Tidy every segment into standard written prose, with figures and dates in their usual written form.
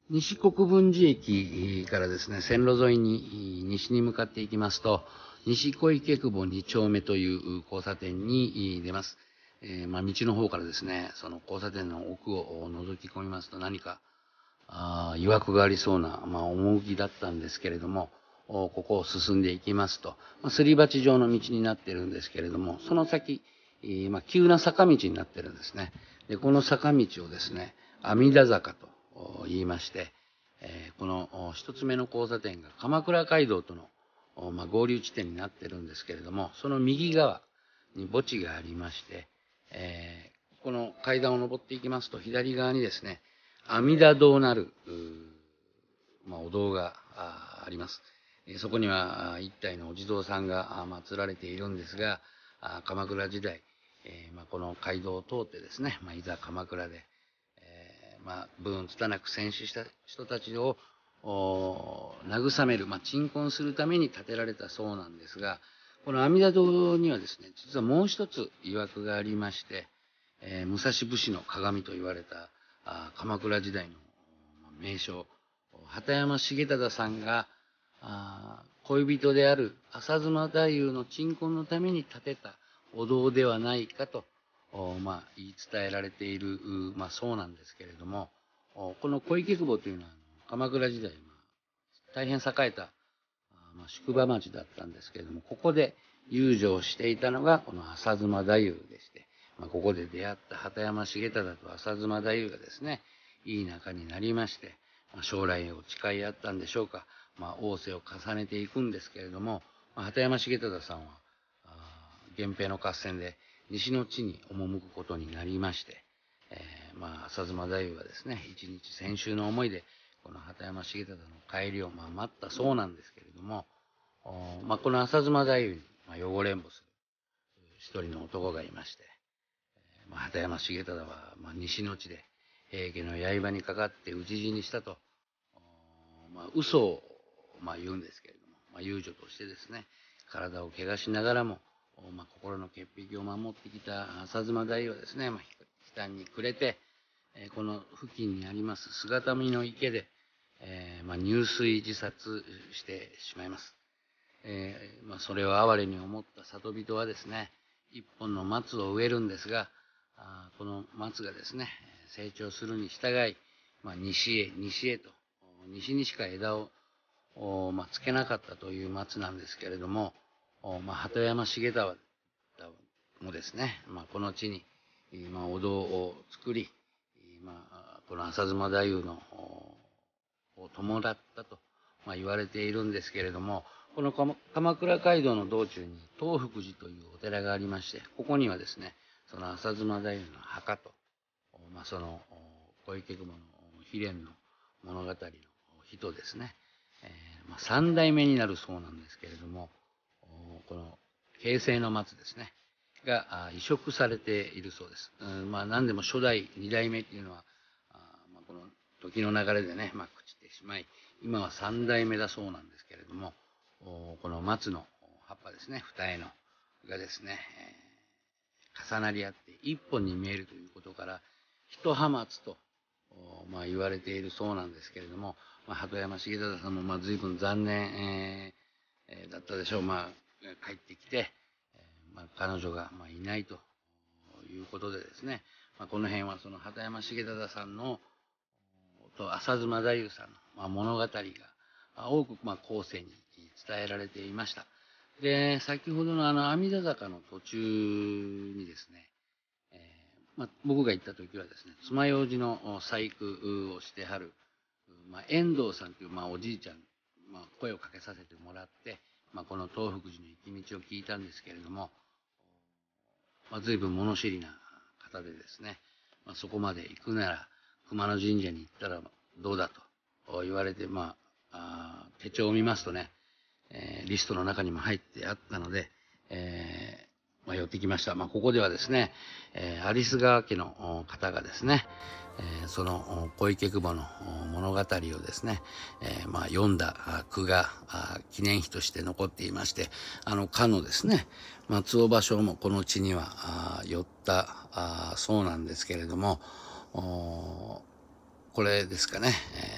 西国分寺駅からですね、線路沿いに西に向かっていきますと、西小池久保2丁目という交差点に出ます。道の方からですね、その交差点の奥を覗き込みますと何か曰くがありそうな、趣だったんですけれども、ここを進んでいきますと、すり鉢状の道になっているんですけれども、その先、急な坂道になっているんですね。で、この坂道をですね、阿弥陀坂と言いまして、この一つ目の交差点が鎌倉街道との、合流地点になっているんですけれども、その右側に墓地がありまして、この階段を登っていきますと、左側にですね、阿弥陀堂なる、お堂があります。そこには一体のお地蔵さんが祀られているんですが、鎌倉時代、この街道を通ってですね、いざ鎌倉で、分つたなく戦死した人たちを慰める、鎮魂するために建てられたそうなんですが、この阿弥陀堂にはですね、実はもう一つ曰くがありまして、武蔵武士の鏡と言われた鎌倉時代の名将、畑山重忠さんが恋人である浅妻太夫の鎮魂のために建てたお堂ではないかと、言い伝えられている、そうなんですけれども、この小池久保というのは鎌倉時代、大変栄えた、宿場町だったんですけれども、ここで遊女をしていたのがこの浅妻太夫でして、ここで出会った畑山重忠と浅妻太夫がですね、いい仲になりまして、将来を誓い合ったんでしょうか、仰せを重ねていくんですけれども、畑山重忠さんは源平の合戦で西の地に赴くことになりまして、浅妻太夫はですね、一日千秋の思いでこの畑山重忠の帰りを待ったそうなんですけれども、この浅妻太夫に汚れんぼする一人の男がいまして、畑山重忠は西の地で平家の刃にかかって討ち死にしたと、嘘を言うんですけれども、遊女としてですね、体を怪我しながらも、心の潔癖を守ってきた浅妻太夫はですね、悲嘆に暮れて、この付近にあります姿見の池で、入水自殺してしまいます。それを哀れに思った里人はですね、一本の松を植えるんですが、この松がですね、成長するに従い、西へと、西にしか枝を、つけなかったという松なんですけれども、鳩山重忠もですね、この地に、お堂を作り、この浅妻太夫のを弔ったと、言われているんですけれども、この鎌倉街道の道中に東福寺というお寺がありまして、ここにはですね、その浅妻太夫の墓と、その小池久保の悲恋の物語の日とですね、三代目になるそうなんですけれども、この平成の松ですね、が移植されているそうです。何でも初代、二代目っていうのは、この時の流れでね、朽ちてしまい、今は三代目だそうなんですけれども、この松の葉っぱですね、二重のがですね、重なり合って一本に見えるということから、一葉松と、言われているそうなんですけれども、鳩山重忠さんも随分残念、だったでしょう。帰ってきて、彼女がいないということでですね、この辺はその畑山重忠さんのと浅妻太夫さんの物語が多く後世に伝えられていました。で、先ほどの阿弥陀坂の途中にですね、僕が行った時はですね、爪楊枝の細工をしてはる、遠藤さんというおじいちゃん、声をかけさせてもらって、この東福寺の行き道を聞いたんですけれども、随分物知りな方でですね、そこまで行くなら熊野神社に行ったらどうだと言われて、手帳を見ますとね、リストの中にも入ってあったので、寄ってきました。ここではですね、有栖川家の方がですね、その小池久保の物語をですね、読んだ句が記念碑として残っていまして、かのですね、松尾芭蕉もこの地には寄ったそうなんですけれども、これですかね、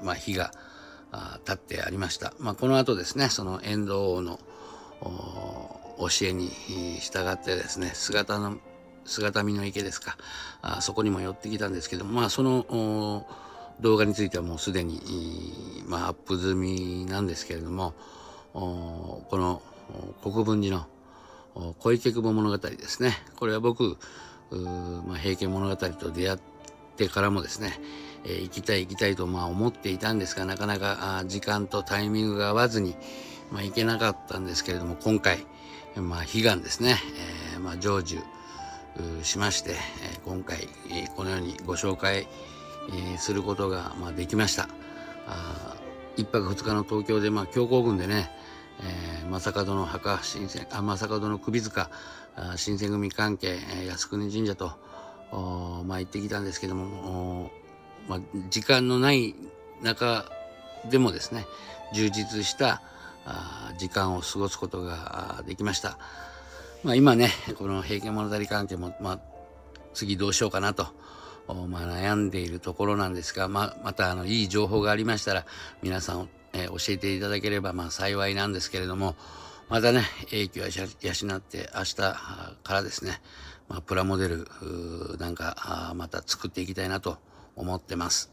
日が経ってありました。この後ですね、その遠藤王の教えに従ってですね、姿見の池ですか、そこにも寄ってきたんですけども、その動画についてはもうすでに、アップ済みなんですけれども、この国分寺の小池久保物語ですね。これは僕、平家物語と出会ってからもですね、行きたいと思っていたんですが、なかなか時間とタイミングが合わずに、行けなかったんですけれども、今回、悲願ですね、成就しまして、今回このようにご紹介することができました。1泊2日の東京で強行軍でね、正門の墓正門の首塚新選組関係靖国神社と行ってきたんですけども、時間のない中でもですね、充実した時間を過ごすことができました。今ね、この平家物語関係も、次どうしようかなと、悩んでいるところなんですが、またいい情報がありましたら皆さん、教えていただければ幸いなんですけれども、またね、英気を養って明日からですね、プラモデルなんかまた作っていきたいなと思ってます。